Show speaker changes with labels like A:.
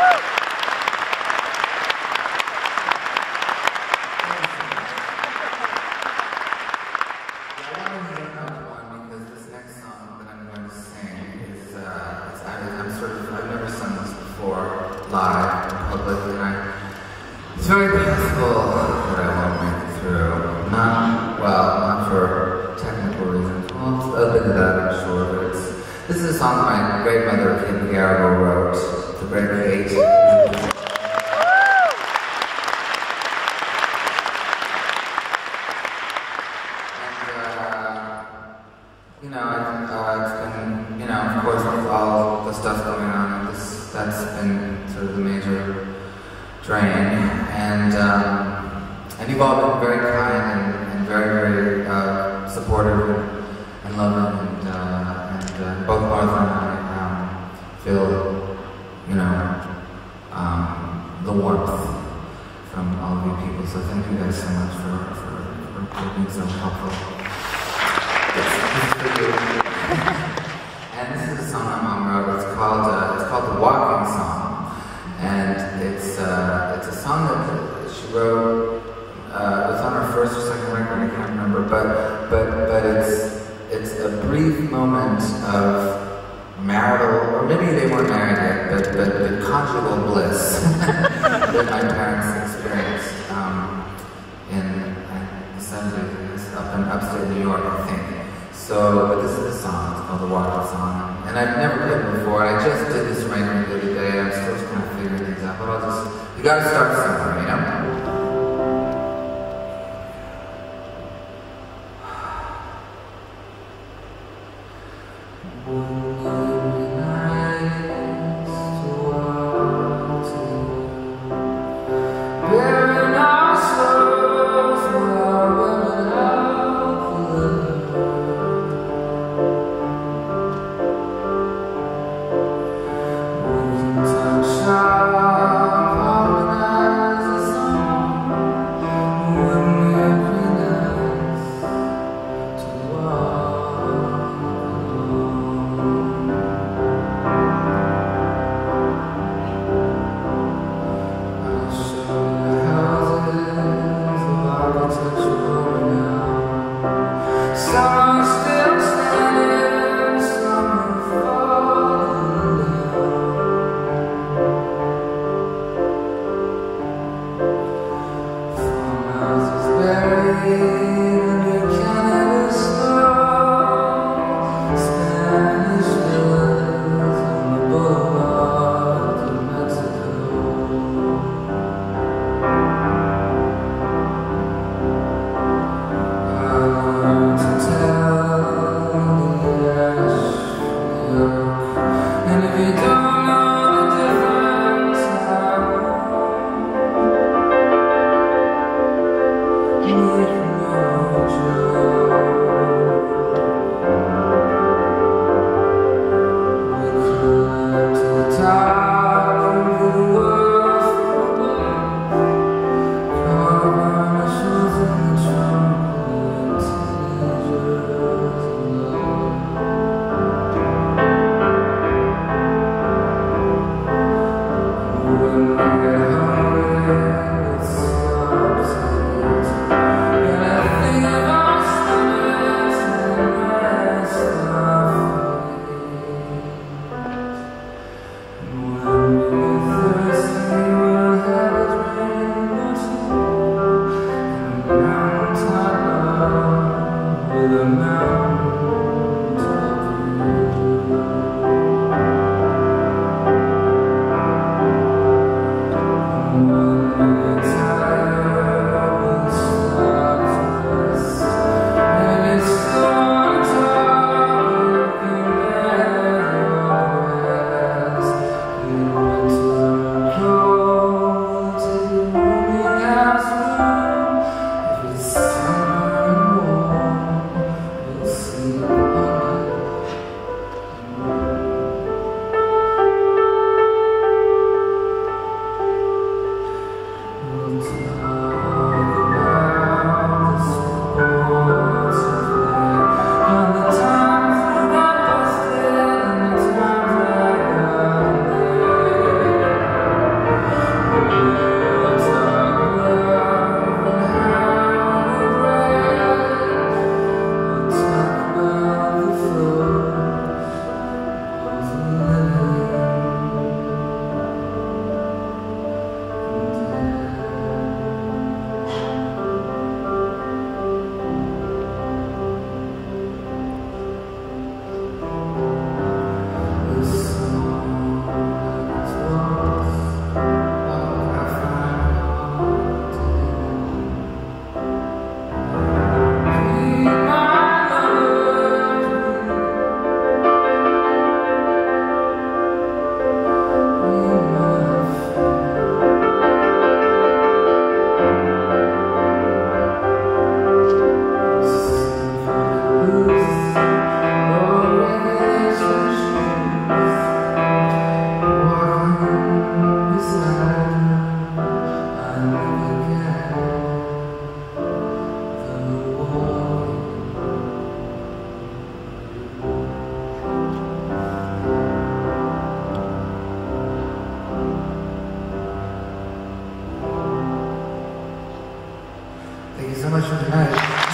A: Live in public, and it's very possible that I won't make it through. Not for technical reasons. Well, a bit of that, I'm sure, but this is a song my great mother, Kate McGarrigle, wrote. The great Kate. And, of course, with all the stuff going on, that's been sort of the major drain, and you've all been very kind and very, very supportive and loving, and both Martha and I feel, the warmth from all of you people. So thank you guys so much for being so helpful. This is for you. And this is a song my mom wrote. It's called The Walking Song, and it's a song that she wrote. It was on her first or second record, I can't remember, but it's a brief moment of marital, or maybe they weren't married yet, but conjugal bliss that my parents experienced in the 70s, up in upstate New York, I think. So, but this is the song. It's called The Walking Song, and I've never played it before. I just did this arrangement the other day, and I'm still just kind of figuring things out. But you gotta start somewhere, you know?
B: Touch of
A: Thank you so much for tonight.